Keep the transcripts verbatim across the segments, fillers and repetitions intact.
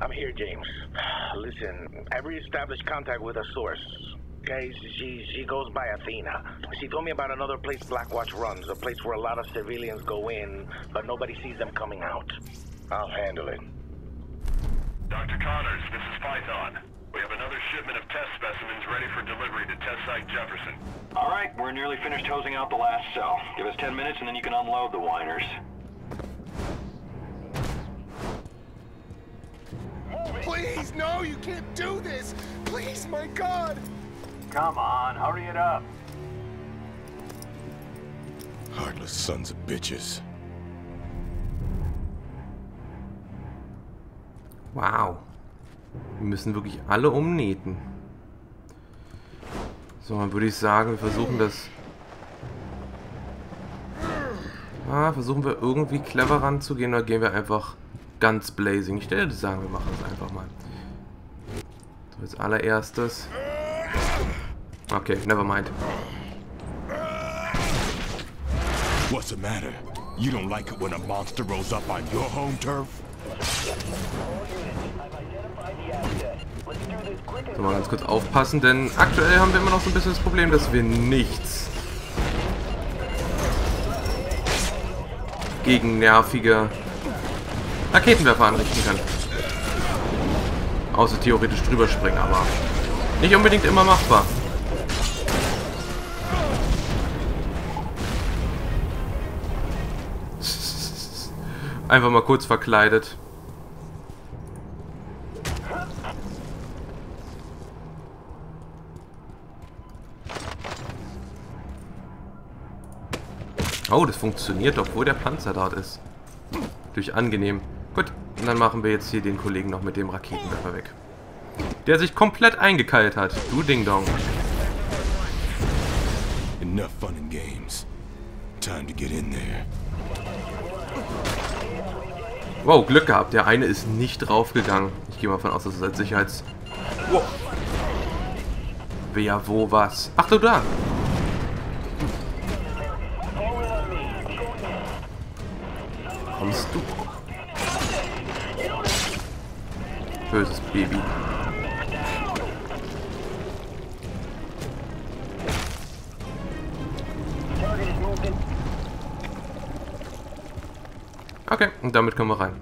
I'm here, James. Listen, I re-established contact with a source. Okay, she she goes by Athena. She told me about another place Blackwatch runs, a place where a lot of civilians go in, but nobody sees them coming out. I'll handle it. Doctor Connors, this is Python. We have another shipment of test specimens ready for delivery to Test Site Jefferson. All right, we're nearly finished hosing out the last cell. Give us ten minutes and then you can unload the whiners. Please, no, you can't do this! Please, my God! Come on, hurry it up. Heartless sons of bitches. Wow. Wir müssen wirklich alle umnähten. So, dann würde ich sagen, wir versuchen das... Ah, versuchen wir irgendwie clever ranzugehen, oder gehen wir einfach ganz blazing? Ich würde sagen, wir machen es einfach mal. So, als allererstes... Okay, never mind. What's the matter? You don't like it when a monster rolls up on your home turf? So, mal ganz kurz aufpassen, denn aktuell haben wir immer noch so ein bisschen das Problem, dass wir nichts gegen nervige Raketenwerfer anrichten können. Außer theoretisch drüber springen, aber nicht unbedingt immer machbar. Einfach mal kurz verkleidet. Oh, das funktioniert, obwohl der Panzer dort ist. Durch angenehm. Gut, und dann machen wir jetzt hier den Kollegen noch mit dem Raketenwerfer weg. Der sich komplett eingekeilt hat. Du Ding Dong. Enough fun and games. Time to get in there. Wow, Glück gehabt. Der eine ist nicht draufgegangen. Ich gehe mal davon aus, dass es als Sicherheits... Wow. Wer, wo, was? Ach du da. Kommst du? Böses Baby. Okay, und damit können wir rein.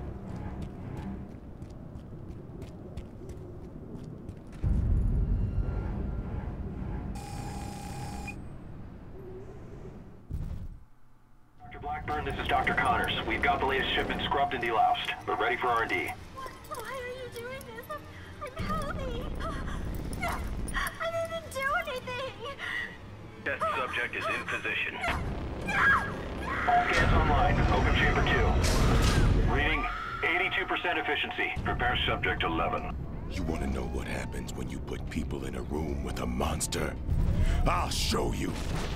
Doctor Blackburn, this is Doctor Connors. We've got the latest shipment scrubbed and deloused. We're ready for R and D. Why are you doing this? I'm healthy. I didn't do anything. Test subject is in position. All scans online. Open chamber two. Reading eighty-two percent efficiency. Prepare subject eleven. You want to know what happens when you put people in a room with a monster? I'll show you.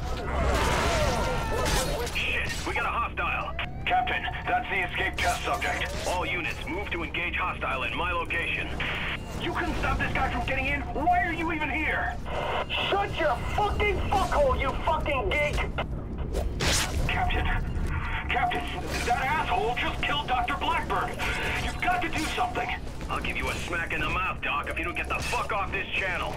Shit, we got a hostile. Captain, that's the escape test subject. All units, move to engage hostile at my location. You couldn't stop this guy from getting in? Why are you even here? Shut your fucking fuckhole, you fucking geek! Captain, Captain, that asshole just killed Doctor Blackburn. You've got to do something. I'll give you a smack in the mouth, Doc, if you don't get the fuck off this channel.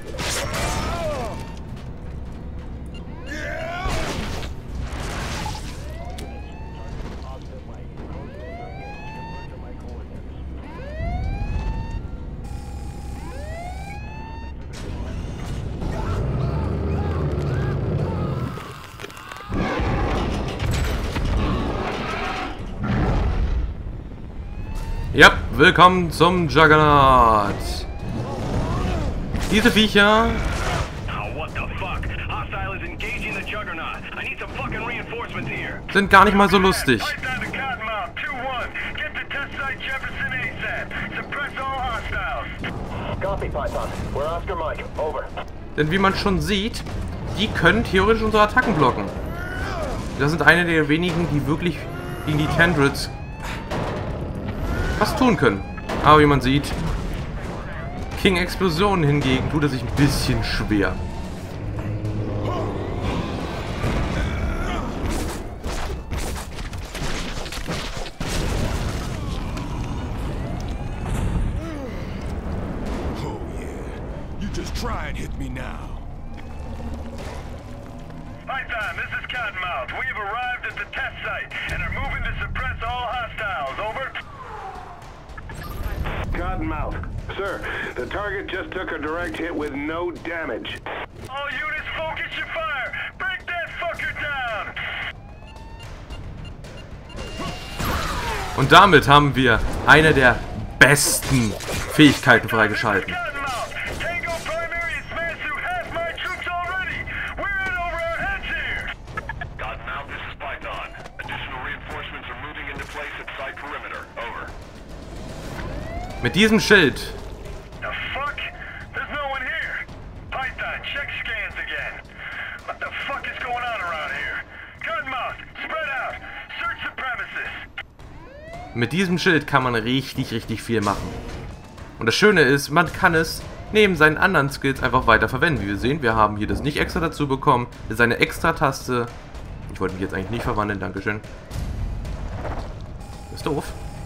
Ja, willkommen zum Juggernaut. Diese Viecher sind gar nicht mal so lustig. Denn wie man schon sieht, die können theoretisch unsere Attacken blocken. Das sind eine der wenigen, die wirklich gegen die Tendrils was tun können. Aber wie man sieht, King Explosion hingegen tut er sich ein bisschen schwer. try and hit me now. Python, this is Cottonmouth. We have arrived at the test site and are moving to suppress all hostiles. Over. Cottonmouth. Sir, the target just took a direct hit with no damage. All units, focus your fire. Break that fucker down. Und damit haben wir eine der besten Fähigkeiten freigeschalten. Tango Primary has smashed through half my troops already. We're in over our heads here. Cottonmouth, this is Python. Additional reinforcements are moving into place at site perimeter. Over. Mit diesem Schild. The fuck? There's no one here. Python, check scans again. What the fuck is going on around here? Cottonmouth, spread out. Search the premises. Mit diesem Schild kann man richtig, richtig viel machen. Und das Schöne ist, man kann es neben seinen anderen Skills einfach weiter verwenden. Wie wir sehen, wir haben hier das nicht extra dazu bekommen. Das ist eine extra Taste. Ich wollte mich jetzt eigentlich nicht verwandeln, dankeschön. Das ist doof.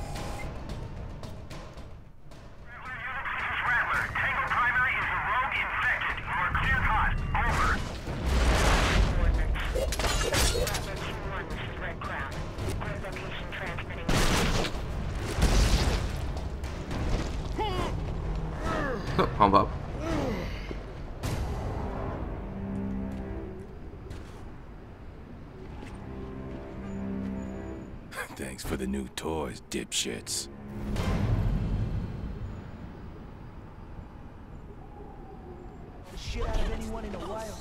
So, hauen wir ab. Thanks for the new toys, dipshits. Shit out of anyone in a while.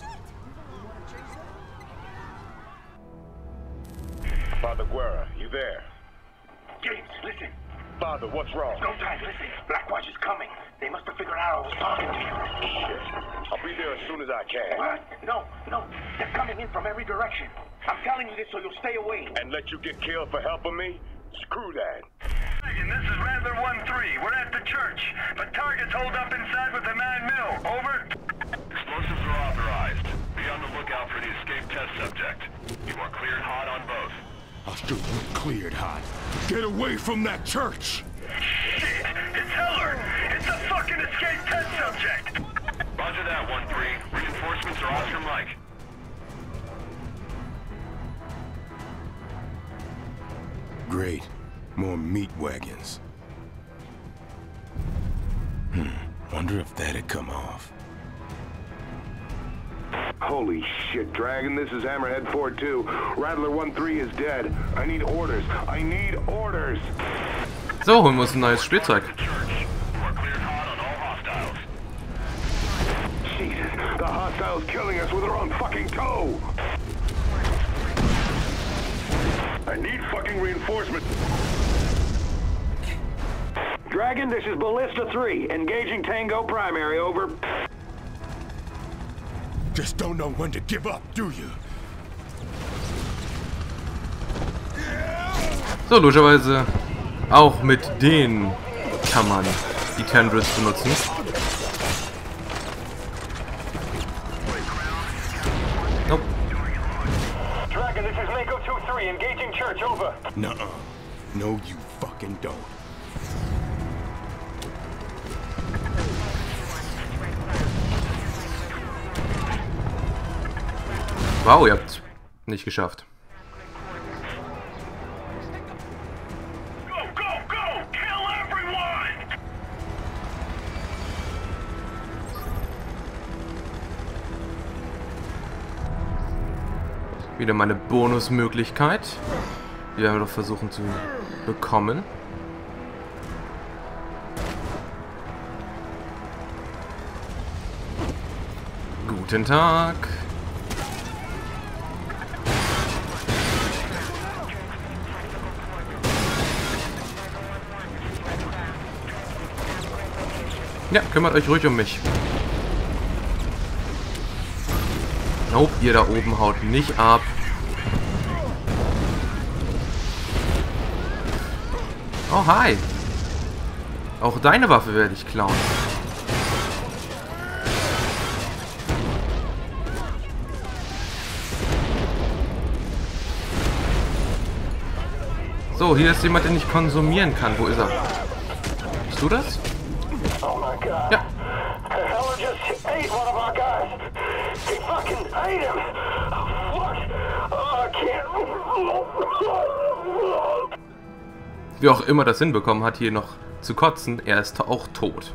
Father Guerra, you there? James, listen. Father, what's wrong? No time, listen. Blackwatch is coming. They must have figured out I was talking to you. Shit. I'll be there as soon as I can. What? No, no. They're coming in from every direction. I'm telling you this so you'll stay away. And let you get killed for helping me? Screw that. This is Rattler one three. We're at the church, but targets hold up inside with the nine mil. Over. Explosives are authorized. Be on the lookout for the escaped test subject. You are cleared hot on both. I'll shoot you cleared hot. Get away from that church! Shit! It's Heller! It's a fucking escaped test subject! Roger that, one three. Reinforcements are Oscar Mike. Great. More meat wagons. Hmm. Wonder if that'd come off. Holy shit, Dragon, this is Hammerhead four two. Rattler one three is dead. I need orders. I need orders. So, holen wir uns ein neues Spielzeug. Jesus, the hostile's killing us with her own fucking toe. I need fucking reinforcement. Dragon, this is Ballista three. Engaging Tango Primary, over. Just don't know when to give up, do you? So, logischerweise auch mit denen kann man die Tendrils benutzen. Nope. Dragon, this is Mako two three. Engaging church, over. Nuh-uh. No, you fucking don't. Wow, ihr habt's nicht geschafft. Go, go, go! Kill everyone! Wieder meine Bonusmöglichkeit. Die werden wir doch versuchen zu bekommen. Guten Tag. Ja, kümmert euch ruhig um mich. Nope, ihr da oben haut nicht ab. Oh, hi. Auch deine Waffe werde ich klauen. So, hier ist jemand, den ich konsumieren kann. Wo ist er? Bist du das? Oh my god. Ja. The hell just ate I hate him. Fuck. Oh, I can't. Wie auch immer das hinbekommen hat, hier noch zu kotzen, er ist auch tot.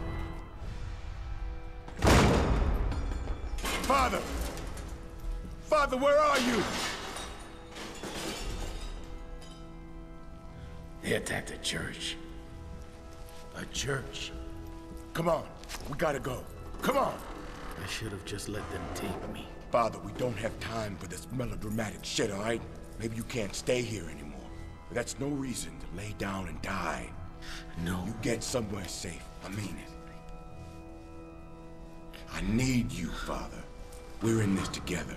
Father! Father, where are you? They attacked a church. A church? Come on, we gotta go. Come on! I should have just let them take me. Father, we don't have time for this melodramatic shit, all right? Maybe you can't stay here anymore. But that's no reason to lay down and die. No. You get somewhere safe. I mean it. I need you, Father. We're in this together.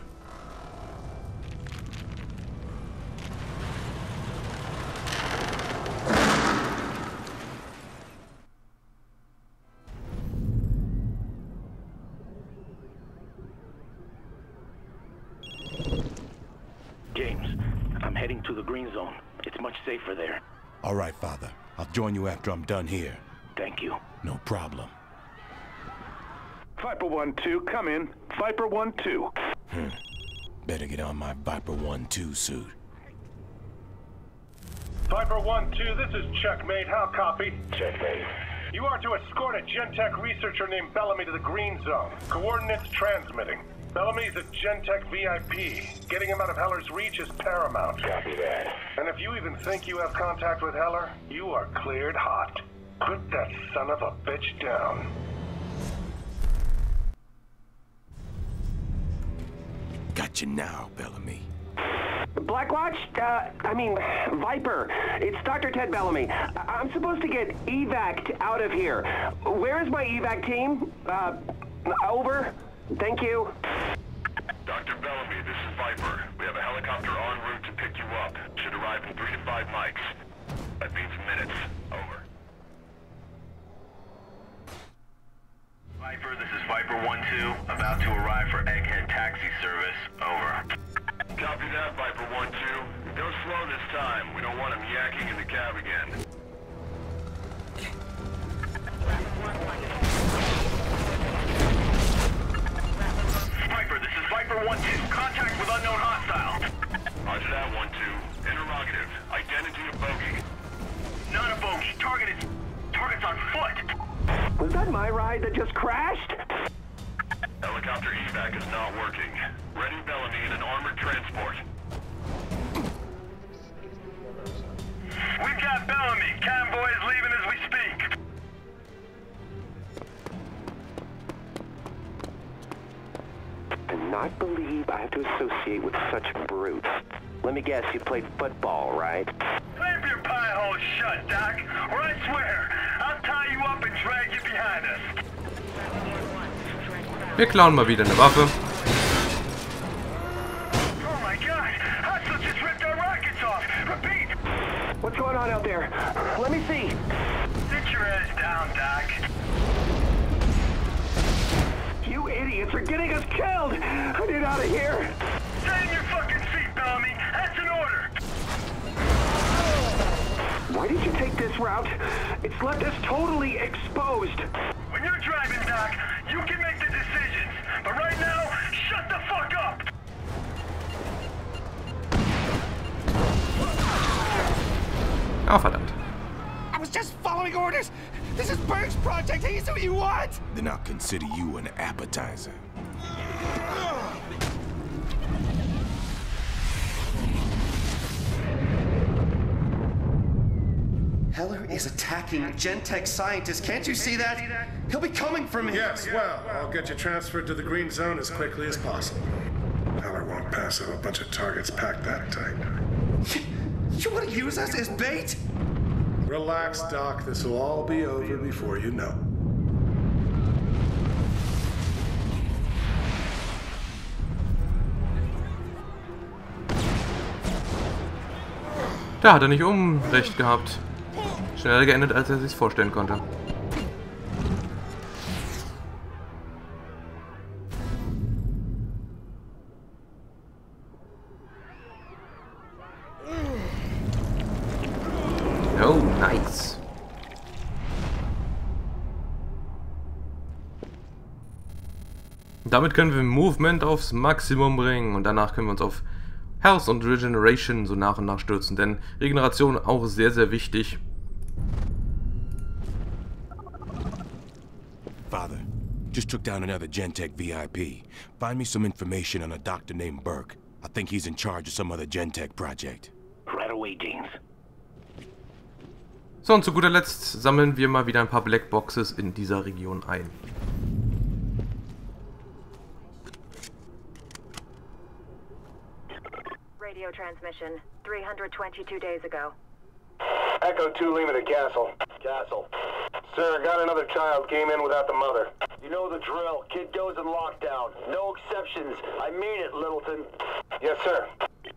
James, I'm heading to the green zone. It's much safer there. All right, Father. I'll join you after I'm done here. Thank you. No problem. Viper one two, come in. Viper one two. Hmm. Better get on my Viper one two suit. Viper one two, this is Checkmate. How copy? Checkmate. You are to escort a Gentech researcher named Bellamy to the green zone. Coordinates transmitting. Bellamy's a Gentech V I P. Getting him out of Heller's reach is paramount. Copy that. And if you even think you have contact with Heller, you are cleared hot. Put that son of a bitch down. Got you now, Bellamy. Blackwatch? Uh, I mean, Viper. It's Doctor Ted Bellamy. I I'm supposed to get evac'd out of here. Where is my evac team? Uh, over? Thank you. Doctor Bellamy, this is Viper. We have a helicopter en route to pick you up. Should arrive in three to five mics. That means minutes. Over. Viper, this is Viper one two. About to arrive for Egghead taxi service. Over. Copy that, Viper one two. Go slow this time. We don't want him yakking in the cab again. Viper, this is Viper one two. Contact with unknown hostile. Roger that, one two. Interrogative. Identity of bogey. Not a bogey. Target is... Target's on foot. Was that my ride that just crashed? Helicopter evac is not working. Ready Bellamy in an armored transport. We've got Bellamy. Convoy is leaving as we speak. Do not believe I have to associate with such brutes. Let me guess, you played football, right? Clamp your pie hole shut, Doc, or I swear, I'll tie you up and drag you behind us. Wir klauen mal wieder eine Waffe. Oh my God! Hostiles just ripped our rockets off! Repeat! What's going on out there? Let me see. Sit your ass down, Doc. You idiots are getting us killed! I need out of here! Stay in your fucking seat, Bellamy! That's an order! Why did you take this route? It's left us totally exposed. When you're driving, Doc, you can make the decisions. But right now, shut the fuck up! Ah, verdammt. I was just following orders. This is Berg's project. He's who you want. Then I'll consider you an appetizer. Heller is attacking Gentech scientists. Can't you see that? He'll be coming for me. Yes, well, I'll get you transferred to the green zone as quickly as possible. Heller won't pass up a bunch of targets packed that tight. You want to use us as bait? Relax, Doc. This will all be over before you know. Da hat er nicht Unrecht gehabt. Schneller geendet, als er sich vorstellen konnte. Oh, nice. Damit können wir Movement aufs Maximum bringen und danach können wir uns auf Health und Regeneration so nach und nach stürzen, denn Regeneration auch sehr, sehr wichtig. Father, just took down another Gentech V I P. Find me some information on a doctor named Burke. I think he's in charge of some other Gentech project. Right away, James. So, und zu guter Letzt sammeln wir mal wieder ein paar Black Boxes in dieser Region ein. Radio transmission, three hundred twenty-two days ago. Echo two Lima to Castle. Castle. Sir, got another child, came in without the mother. You know the drill. Kid goes in lockdown. No exceptions. I mean it, Littleton. Yes, sir.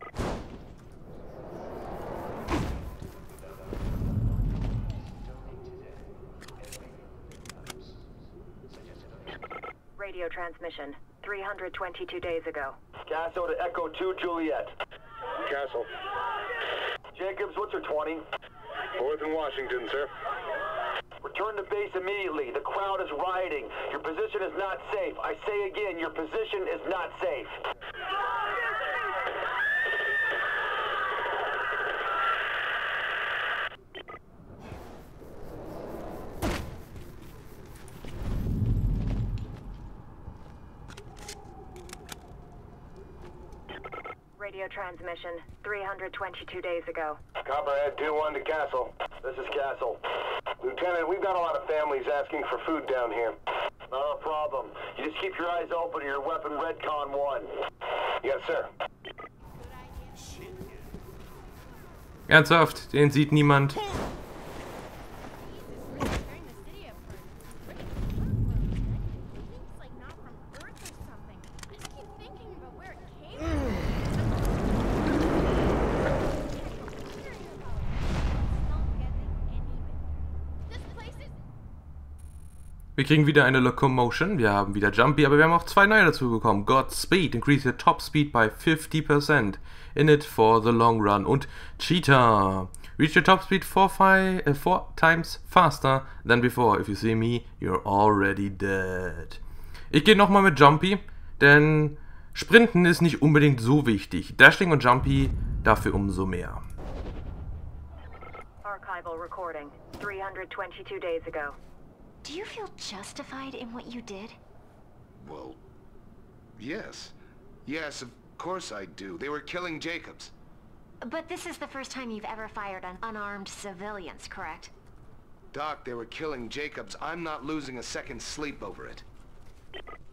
Radio transmission, three hundred twenty-two days ago. Castle to Echo two Juliet. Castle. Jacobs, what's your twenty? Fourth and Washington, sir. Return to base immediately. The crowd is rioting. Your position is not safe. I say again, your position is not safe. Radio transmission, three hundred twenty-two days ago. Copperhead two one to Castle. This is Castle. Lieutenant, we've got a lot of families asking for food down here. Not a problem. You just keep your eyes open and your weapon Redcon one. Yes, sir. Ernsthaft, den sieht niemand. Wir kriegen wieder eine Locomotion, wir haben wieder Jumpy, aber wir haben auch zwei neue dazu bekommen. Godspeed, increase your top speed by fifty percent. In it for the long run. Und Cheetah, reach your top speed four, five, uh, four times faster than before. If you see me, you're already dead. Ich gehe nochmal mit Jumpy, denn Sprinten ist nicht unbedingt so wichtig. Dashing und Jumpy dafür umso mehr. Archival recording, three hundred twenty-two days ago. Do you feel justified in what you did? Well, yes. Yes, of course I do. They were killing Jacobs. But this is the first time you've ever fired on unarmed civilians, correct? Doc, they were killing Jacobs. I'm not losing a second's sleep over it.